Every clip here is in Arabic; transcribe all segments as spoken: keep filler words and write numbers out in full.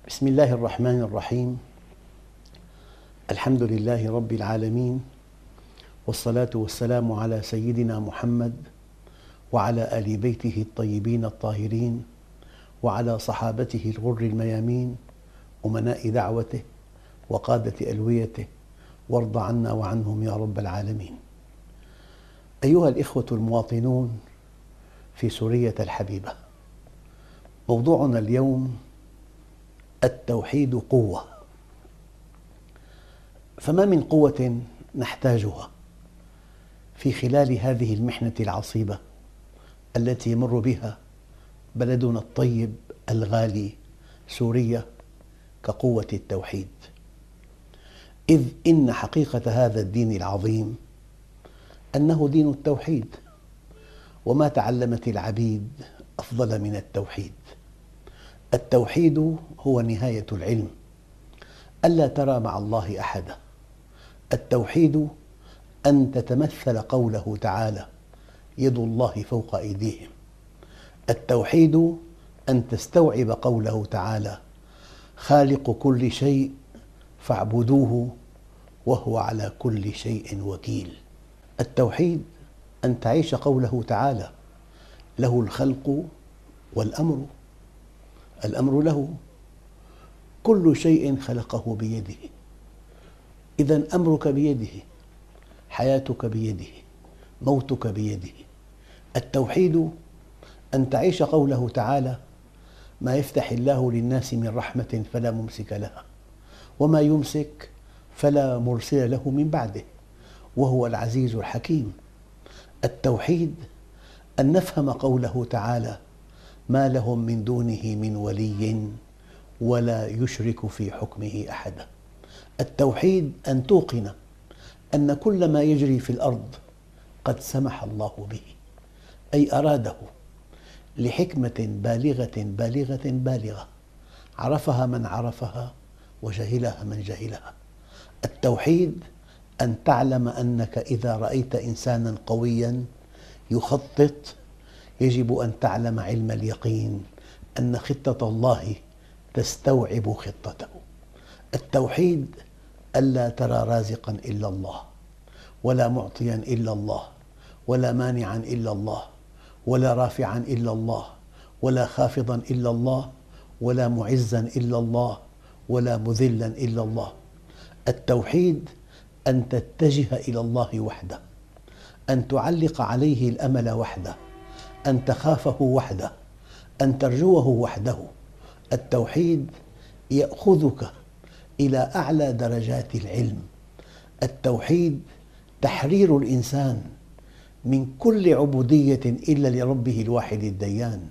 بسم الله الرحمن الرحيم. الحمد لله رب العالمين، والصلاة والسلام على سيدنا محمد وعلى آل بيته الطيبين الطاهرين وعلى صحابته الغر الميامين أمناء دعوته وقادة ألويته، وارض عنا وعنهم يا رب العالمين. أيها الإخوة المواطنون في سورية الحبيبة، موضوعنا اليوم التوحيد قوة. فما من قوة نحتاجها في خلال هذه المحنة العصيبة التي يمر بها بلدنا الطيب الغالي سوريا كقوة التوحيد، إذ إن حقيقة هذا الدين العظيم أنه دين التوحيد، وما تعلمت العبيد أفضل من التوحيد. التوحيد هو نهاية العلم، ألا ترى مع الله أحدا. التوحيد أن تتمثل قوله تعالى يد الله فوق أيديهم. التوحيد أن تستوعب قوله تعالى خالق كل شيء فاعبدوه وهو على كل شيء وكيل. التوحيد أن تعيش قوله تعالى له الخلق والأمر. الأمر له، كل شيء خلقه بيده، إذن أمرك بيده، حياتك بيده، موتك بيده. التوحيد أن تعيش قوله تعالى ما يفتح الله للناس من رحمة فلا ممسك لها وما يمسك فلا مرسل له من بعده وهو العزيز الحكيم. التوحيد أن نفهم قوله تعالى ما لهم من دونه من ولي ولا يشرك في حكمه أحدا. التوحيد أن توقن أن كل ما يجري في الأرض قد سمح الله به، أي أراده لحكمة بالغة بالغة بالغة عرفها من عرفها وجهلها من جهلها. التوحيد أن تعلم أنك إذا رأيت إنسانا قويا يخطط يجب أن تعلم علم اليقين أن خطة الله تستوعب خطته. التوحيد ألا ترى رازقا إلا الله، ولا معطيا إلا الله، ولا مانعا إلا الله، ولا رافعا إلا الله، ولا خافضا إلا الله، ولا معزا إلا الله، ولا مذلا إلا الله. التوحيد أن تتجه إلى الله وحده، أن تعلق عليه الأمل وحده، أن تخافه وحده، أن ترجوه وحده. التوحيد يأخذك إلى أعلى درجات العلم. التوحيد تحرير الإنسان من كل عبودية إلا لربه الواحد الديان.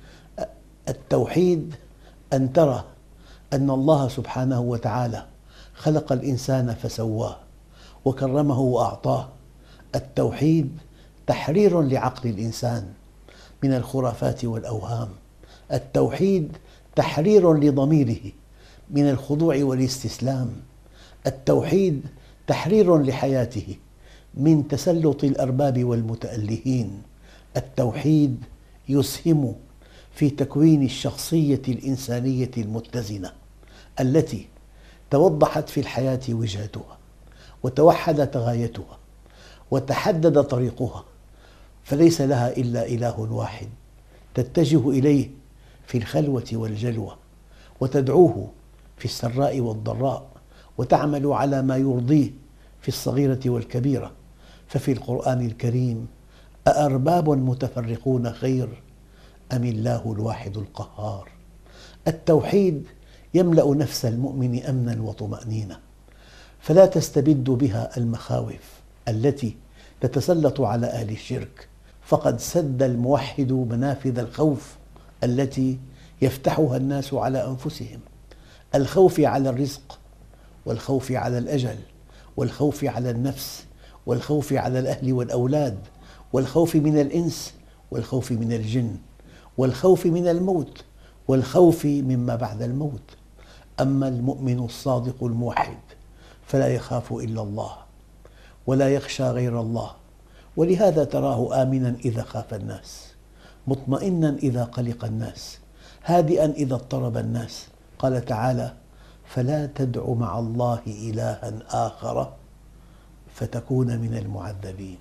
التوحيد أن ترى أن الله سبحانه وتعالى خلق الإنسان فسواه وكرمه وأعطاه. التوحيد تحرير لعقل الإنسان من الخرافات والأوهام. التوحيد تحرير لضميره من الخضوع والاستسلام. التوحيد تحرير لحياته من تسلط الأرباب والمتألهين. التوحيد يسهم في تكوين الشخصية الإنسانية المتزنة التي توضحت في الحياة وجهتها وتوحدت غايتها وتحدد طريقها، فليس لها إلا إله واحد تتجه إليه في الخلوة والجلوة، وتدعوه في السراء والضراء، وتعمل على ما يرضيه في الصغيرة والكبيرة. ففي القرآن الكريم أأرباب متفرقون خير أم الله الواحد القهار. التوحيد يملأ نفس المؤمن أمنا وطمأنينة، فلا تستبد بها المخاوف التي تتسلط على أهل الشرك، فقد سد الموحد منافذ الخوف التي يفتحها الناس على أنفسهم. الخوف على الرزق، والخوف على الأجل، والخوف على النفس، والخوف على الأهل والأولاد، والخوف من الإنس، والخوف من الجن، والخوف من الموت، والخوف مما بعد الموت. أما المؤمن الصادق الموحد فلا يخاف إلا الله ولا يخشى غير الله، ولهذا تراه آمنا إذا خاف الناس، مطمئنا إذا قلق الناس، هادئا إذا اضطرب الناس، قال تعالى: فلا تدع مع الله إلها آخر فتكون من المعذبين.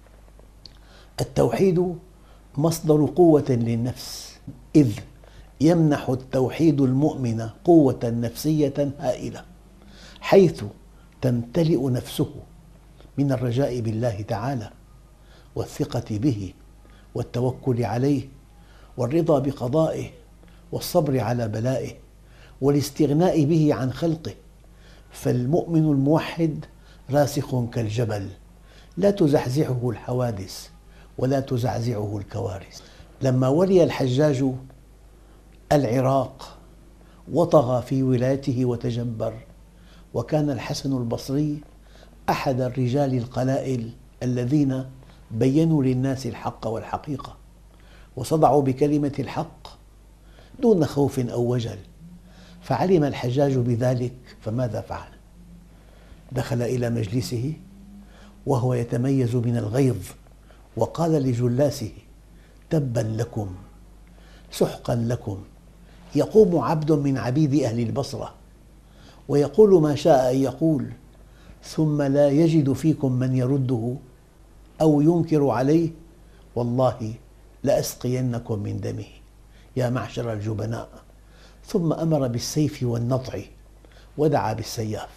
التوحيد مصدر قوة للنفس، إذ يمنح التوحيد المؤمن قوة نفسية هائلة، حيث تمتلئ نفسه من الرجاء بالله تعالى والثقة به والتوكل عليه والرضا بقضائه والصبر على بلائه والاستغناء به عن خلقه. فالمؤمن الموحد راسخ كالجبل، لا تزحزحه الحوادث ولا تزعزعه الكوارث. لما ولي الحجاج العراق وطغى في ولايته وتجبر، وكان الحسن البصري أحد الرجال القلائل الذين بينوا للناس الحق والحقيقة وصدعوا بكلمة الحق دون خوف أو وجل. فعلم الحجاج بذلك، فماذا فعل؟ دخل إلى مجلسه وهو يتميز من الغيظ وقال لجلاسه: تبا لكم، سحقا لكم، يقوم عبد من عبيد أهل البصرة ويقول ما شاء أن يقول، ثم لا يجد فيكم من يرده أو ينكر عليه، والله لأسقينكم من دمه يا معشر الجبناء. ثم أمر بالسيف والنطع ودعا بالسياف،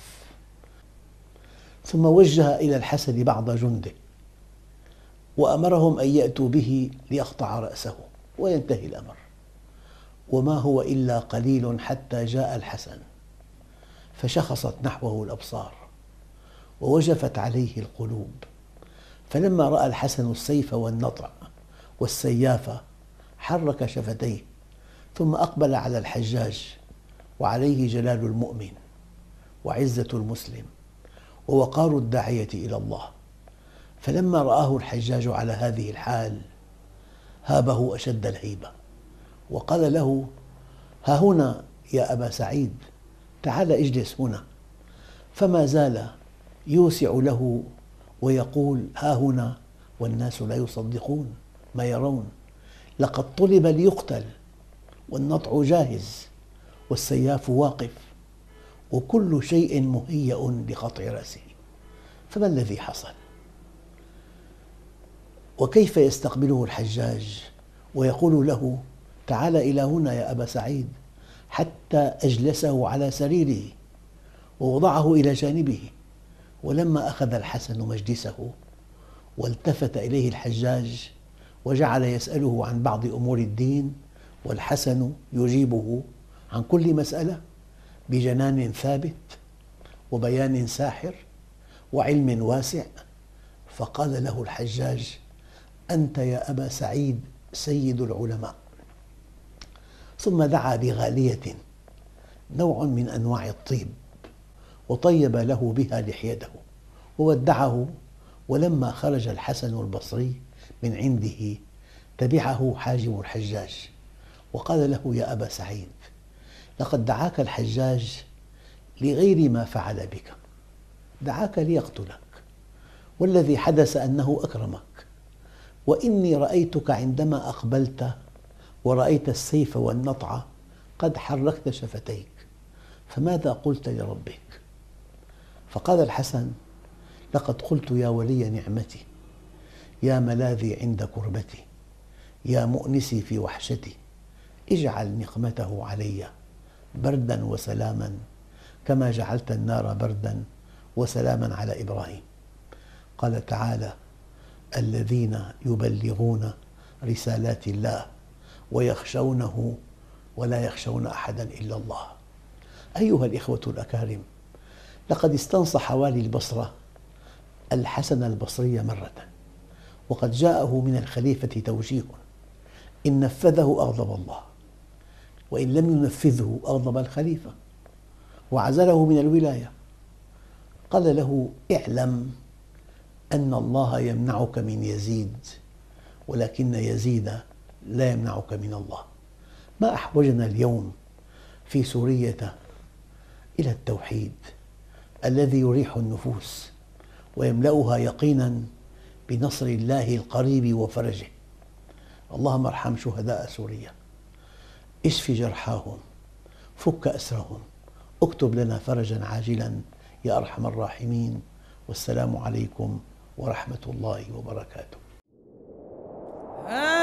ثم وجه إلى الحسن بعض جنده وأمرهم أن يأتوا به ليقطع رأسه وينتهي الأمر. وما هو إلا قليل حتى جاء الحسن، فشخصت نحوه الأبصار ووجفت عليه القلوب. فلما رأى الحسن السيف والنطع والسياف حرك شفتيه، ثم أقبل على الحجاج وعليه جلال المؤمن وعزة المسلم ووقار الداعية إلى الله. فلما رآه الحجاج على هذه الحال هابه أشد الهيبة وقال له: ها هنا يا أبا سعيد، تعال اجلس هنا. فما زال يوسع له ويقول: ها هنا، والناس لا يصدقون ما يرون، لقد طلب ليقتل والنطع جاهز والسياف واقف وكل شيء مهيأ لقطع رأسه. فما الذي حصل؟ وكيف يستقبله الحجاج ويقول له: تعال إلى هنا يا أبا سعيد، حتى أجلسه على سريره ووضعه إلى جانبه. ولما أخذ الحسن مجلسه والتفت إليه الحجاج وجعل يسأله عن بعض أمور الدين، والحسن يجيبه عن كل مسألة بجنان ثابت وبيان ساحر وعلم واسع، فقال له الحجاج: أنت يا أبا سعيد سيد العلماء. ثم دعا بغالية نوع من أنواع الطيب وطيب له بها لحيته وودعه. ولما خرج الحسن البصري من عنده تبعه حاجب الحجاج وقال له: يا أبا سعيد، لقد دعاك الحجاج لغير ما فعل بك، دعاك ليقتلك، والذي حدث أنه أكرمك، وإني رأيتك عندما أقبلت ورأيت السيف والنطع قد حركت شفتيك، فماذا قلت لربك؟ فقال الحسن: لقد قلت: يا ولي نعمتي، يا ملاذي عند كربتي، يا مؤنسي في وحشتي، اجعل نقمته علي بردا وسلاما كما جعلت النار بردا وسلاما على إبراهيم. قال تعالى: الذين يبلغون رسالات الله ويخشونه ولا يخشون أحدا إلا الله. أيها الإخوة الأكارم، لقد استنصح والي البصرة الحسن البصري مرة، وقد جاءه من الخليفة توجيه، إن نفذه أغضب الله، وإن لم ينفذه أغضب الخليفة وعزله من الولاية. قال له: اعلم أن الله يمنعك من يزيد، ولكن يزيد لا يمنعك من الله. ما أحوجنا اليوم في سورية إلى التوحيد الذي يريح النفوس ويملأها يقينا بنصر الله القريب وفرجه. اللهم ارحم شهداء سوريا، اشف جرحاهم، فك أسرهم، اكتب لنا فرجا عاجلا يا أرحم الراحمين. والسلام عليكم ورحمة الله وبركاته.